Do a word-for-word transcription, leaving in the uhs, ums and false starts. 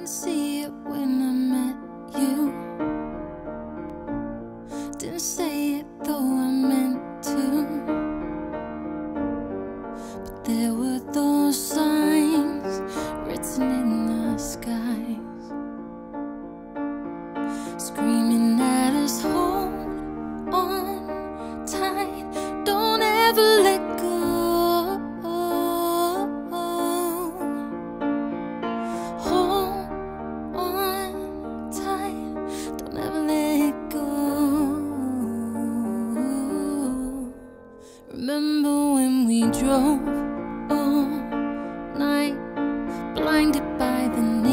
Didn't see it when I met you. Didn't say it though I meant to. But there were those signs written in the skies, screaming at us, hold on tight, don't ever let go. Hold on tight, don't ever let go. Remember when we drove all night, blinded by the neon